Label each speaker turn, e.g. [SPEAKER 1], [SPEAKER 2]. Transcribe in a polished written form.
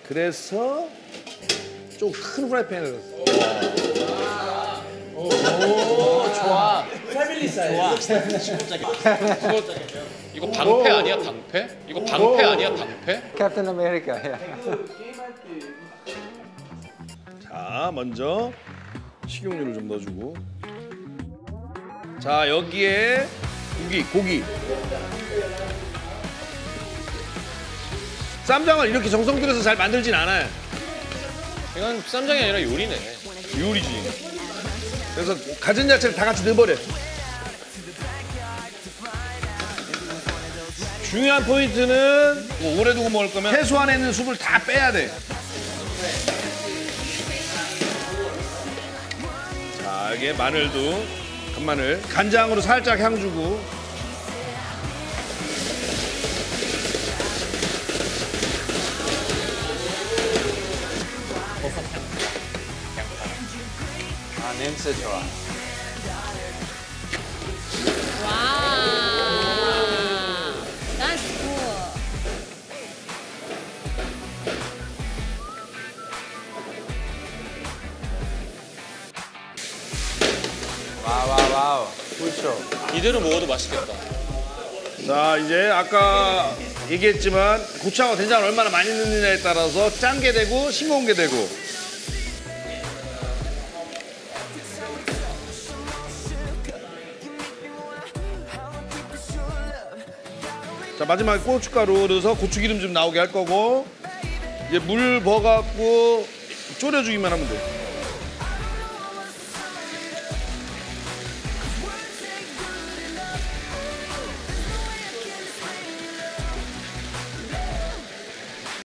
[SPEAKER 1] 그래서 좀 큰 프라이팬을.
[SPEAKER 2] 오, 좋아.
[SPEAKER 3] 패밀리 사이즈.
[SPEAKER 2] 이거 방패 아니야, 방패? 이거 방패 아니야, 방패?
[SPEAKER 4] Captain America. Yeah.
[SPEAKER 1] 자, 먼저 식용유를 좀 넣어주고. 자, 여기에 고기. 쌈장을 이렇게 정성 들여서 잘 만들진 않아요.
[SPEAKER 2] 이건 쌈장이 아니라 요리네.
[SPEAKER 1] 요리지. 그래서 가진 야채를 다 같이 넣어버려. 중요한 포인트는 뭐 오래 두고 먹을 거면 해수 안에 있는 수분을 다 빼야 돼. 자, 여기에 마늘도 간마늘, 간장으로 살짝 향 주고.
[SPEAKER 4] 아, 냄새 좋아.
[SPEAKER 5] Wow, that's cool.
[SPEAKER 4] 와우. 꿀쇼.
[SPEAKER 2] 이대로 먹어도 맛있겠다.
[SPEAKER 1] 자, 이제 아까 얘기했지만 고추하고 된장을 얼마나 많이 넣느냐에 따라서 짠 게 되고 싱거운 게 되고. 자, 마지막에 고춧가루 넣어서 고추기름 좀 나오게 할 거고, 이제 물 버갖고 졸여주기만 하면 돼.